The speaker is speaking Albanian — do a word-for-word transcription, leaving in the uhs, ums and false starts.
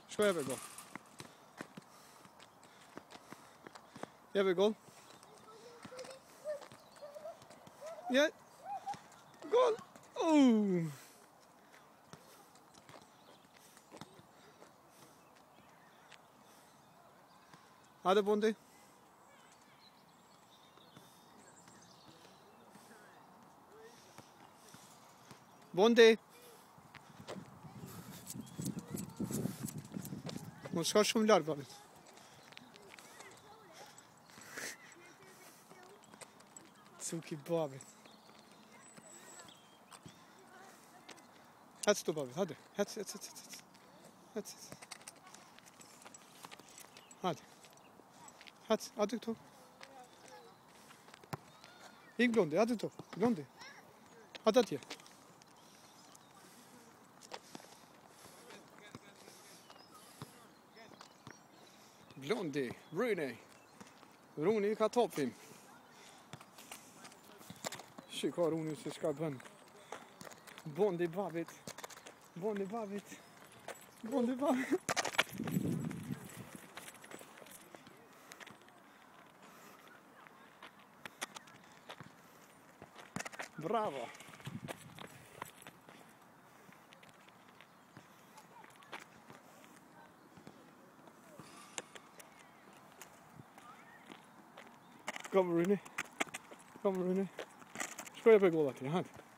شوية بقول يا بقول يا قول اوه هذا بوندي بوندي مشکل شملار بابت سوکی بابت هات تو بابت هذا هات هات هات هات هات هات هات تو یک بلوندی هات تو بلوندی هات یه بلوندی رونی رونی که توپیم شکار رونی سشکار بند بوندی بابت بوندی بابت بوندی بابت برافو Kom Rooney, kom Rooney. Speel bij goal, hard.